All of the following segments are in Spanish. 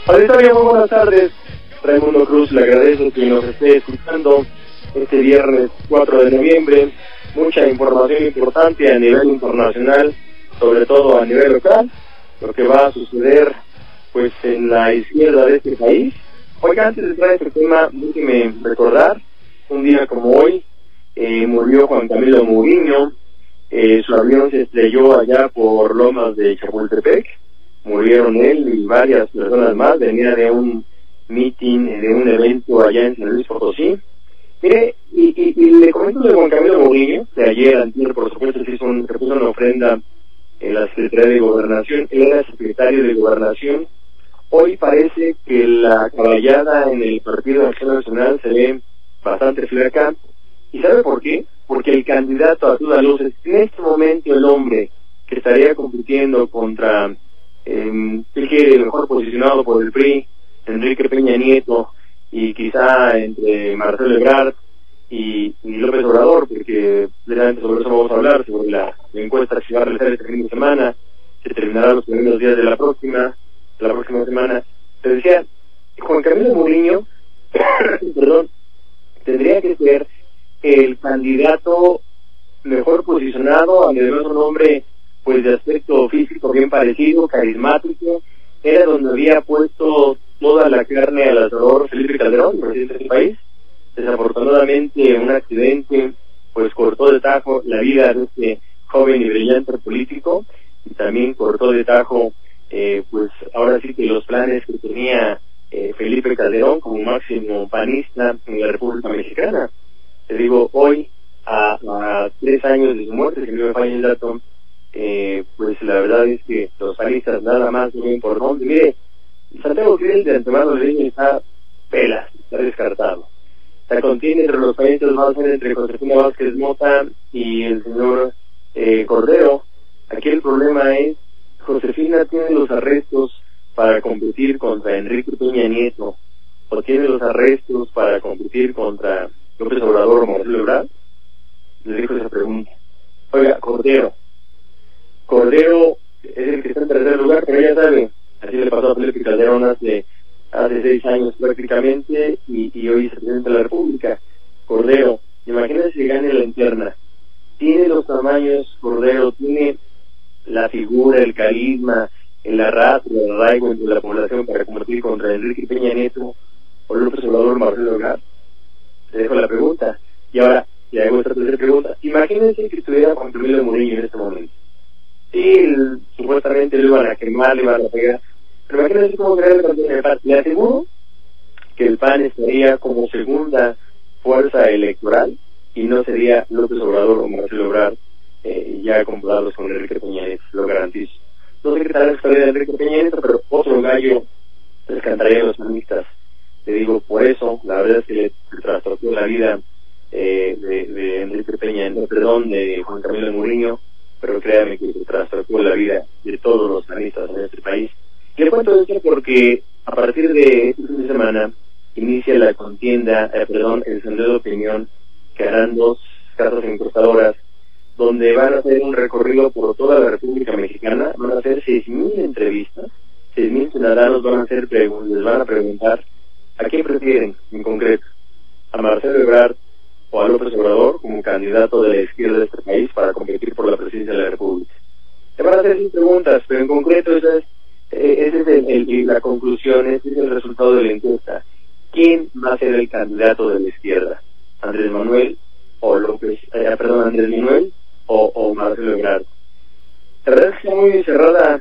Auditorio, muy buenas tardes. Raimundo Cruz, le agradezco que nos esté escuchando este viernes 4 de noviembre. Mucha información importante a nivel internacional, sobre todo a nivel local, lo que va a suceder pues en la izquierda de este país. Oiga, antes de entrar a este tema, déjeme recordar, un día como hoy, murió Juan Camilo Mourinho. Su avión se estrelló allá por Lomas de Chapultepec. Murieron él y varias personas más. Venía de un meeting, de un evento allá en San Luis Potosí. Mire, y le comento de Juan Camilo Mourinho, de ayer, antier, por supuesto, se puso una ofrenda en la Secretaría de Gobernación. Él era secretario de Gobernación. Hoy parece que la caballada en el Partido de Acción Nacional se ve bastante flaca. ¿Y sabe por qué? Porque el candidato a todas luces, en este momento el hombre que estaría compitiendo contra el mejor posicionado por el PRI, Enrique Peña Nieto, y quizá entre Marcelo Ebrard y López Obrador, porque realmente sobre eso vamos a hablar, sobre la encuesta que se va a realizar este fin de semana, se terminará los primeros días de la próxima semana. Te decía, Juan Camilo Mourinho, perdón, tendría que ser el candidato mejor posicionado, además un hombre pues de aspecto físico bien parecido, carismático. Era donde había puesto toda la carne al asador Felipe Calderón, presidente del país. Desafortunadamente un accidente pues cortó de tajo la vida de este joven y brillante político, y también cortó de tajo pues ahora sí que los planes que tenía Felipe Calderón como máximo panista en la República Mexicana. Te digo, hoy, a 3 años de su muerte, si no me falla el dato, pues la verdad es que los panistas nada más no ven por dónde. Mire, Santiago Krill de antemano le dice está pela, está descartado. La contienda entre los panistas va a ser entre Josefina Vázquez Mota y el señor Cordero. Aquí el problema es, Josefina tiene los arrestos para competir contra Enrique Peña Nieto, o tiene los arrestos para competir contra López Obrador o Marcelo Ebrard. Le dijo esa pregunta. Oiga, Cordero es el que está en tercer lugar, pero ya sabe, así le pasó a Felipe Calderón hace 6 años prácticamente, y hoy es el presidente de la República. Cordero, imagínense si gane la interna. Tiene los tamaños, Cordero, tiene la figura, el carisma, el arrastre, el arraigo entre la población para combatir contra Enrique Peña Nieto o López Obrador o Marcelo Ebrard. Te dejo la pregunta. Y ahora, le hago esta tercera pregunta. Imagínense que estuviera Juan Camilo Mourinho en este momento. Sí, supuestamente lo iban a quemar, le iban a pegar. Pero imagínense cómo sería el partido del PAN. Le aseguro que el PAN estaría como segunda fuerza electoral y no sería López Obrador o Marcelo Ebrard ya comparados con Enrique Peña Nieto, lo garantizo. No sé qué tal la historia de Enrique Peña Nieto, pero otro gallo les cantaría a los panistas. Te digo, por eso, la verdad es que le trastocó la vida de Enrique Peña, de Juan Camilo Mourinho, pero créame que le trastocó la vida de todos los panistas en este país. Y le cuento esto porque a partir de este fin de semana inicia la contienda, el sondeo de opinión, que harán 2 casas encuestadoras, donde van a hacer un recorrido por toda la República Mexicana. Van a hacer 6,000 entrevistas, 6,000 ciudadanos les van a preguntar ¿a quién prefieren en concreto? ¿A Marcelo Ebrard o a López Obrador como candidato de la izquierda de este país para competir por la presidencia de la República? Te van a hacer 6 preguntas, pero en concreto esa es la conclusión, ese es el resultado de la encuesta. ¿Quién va a ser el candidato de la izquierda? ¿Andrés Manuel o Marcelo Ebrard? La verdad es que está muy cerrada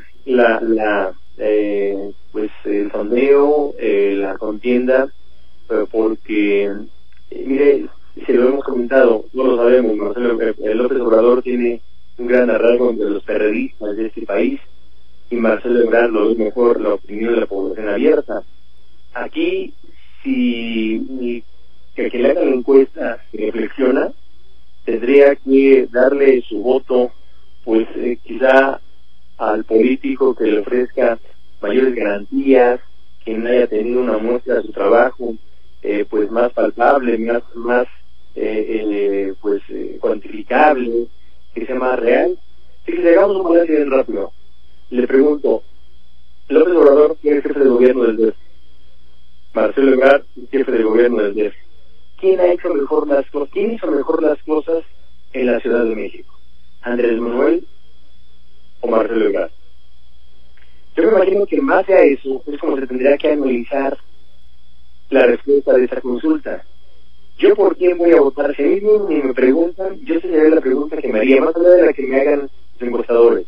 el sondeo, la contienda, porque mire, si lo hemos comentado, no lo sabemos, López Obrador tiene un gran arraigo entre los perredistas de este país, y Marcelo Ebrard lo es mejor la opinión de la población abierta. Aquí, si que le haga la encuesta se reflexiona, tendría que darle su voto, pues quizá al político que le ofrezca mayores garantías, que no haya tenido una muestra de su trabajo pues más palpable, más cuantificable, que sea más real. Fíjese, hagamos un balance bien rápido. Le pregunto, López Obrador, que es jefe de gobierno gobierno del DF. Marcelo Ebrard, jefe del gobierno del DF. ¿Quién hizo mejor las cosas en la Ciudad de México? ¿Andrés Manuel o Marcelo Ebrard? Yo me imagino que en base a eso es como se tendría que analizar la respuesta de esa consulta. ¿Yo por quién voy a votar? Si a mí ni me preguntan, yo sería la pregunta que me haría, más allá de la que me hagan los encuestadores.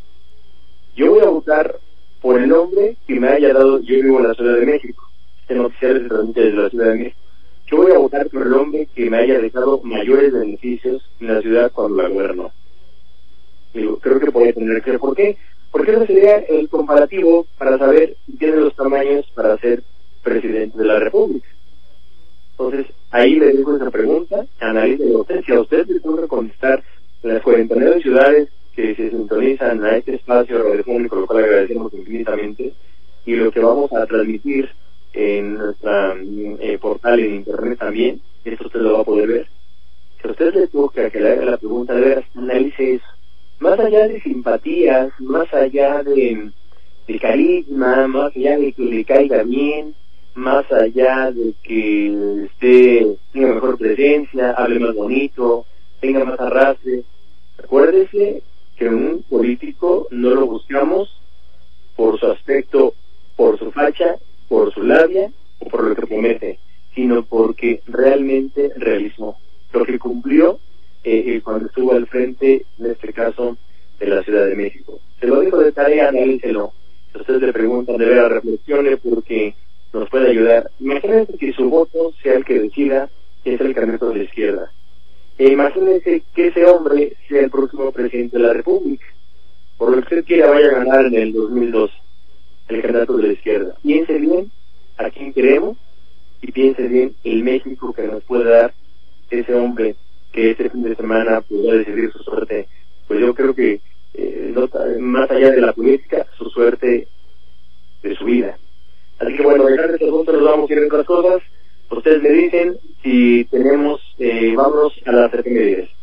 Yo voy a votar por el hombre que me haya dado, yo vivo en la Ciudad de México, este noticiario se transmite desde la Ciudad de México. Yo voy a votar por el hombre que me haya dejado mayores beneficios en la ciudad cuando la gobernó. Digo, creo que puede tener que ver. ¿Por qué? Porque ese sería el comparativo para saber si tiene los tamaños para ser presidente de la República. Entonces, ahí le dejo esa pregunta, analícelo usted. Si a usted le toca contestar las 49 ciudades que se sintonizan a este espacio radiofónico, lo cual agradecemos infinitamente, y lo que vamos a transmitir en nuestra portal en internet también, esto usted lo va a poder ver. Si a usted le toca que le haga la pregunta, de veras, analice eso. Más allá de simpatías, más allá de carisma, más allá de que le caiga bien, más allá de que tenga mejor presencia, hable más bonito, tenga más arrastre. Acuérdese que un político no lo buscamos por su aspecto, por su facha, por su labia o por lo que promete, sino porque realmente realizó lo que cumplió cuando estuvo al frente, en este caso, de la Ciudad de México. Se lo dejo de tarea, analícelo. Si ustedes le preguntan, de veras reflexione, porque nos puede ayudar. Imagínense que su voto sea el que decida que es el candidato de la izquierda. Imagínense que ese hombre sea el próximo presidente de la República. Por lo que usted quiera, vaya a ganar en el 2002 el candidato de la izquierda. Piense bien a quién queremos y piense bien el México que nos puede dar ese hombre que este fin de semana podrá decidir su suerte. Pues yo creo que más allá de la política, su suerte de su vida. Así que bueno, dejar de este asunto, nos vamos a ir a otras cosas. Ustedes me dicen si tenemos, vámonos a las efemérides.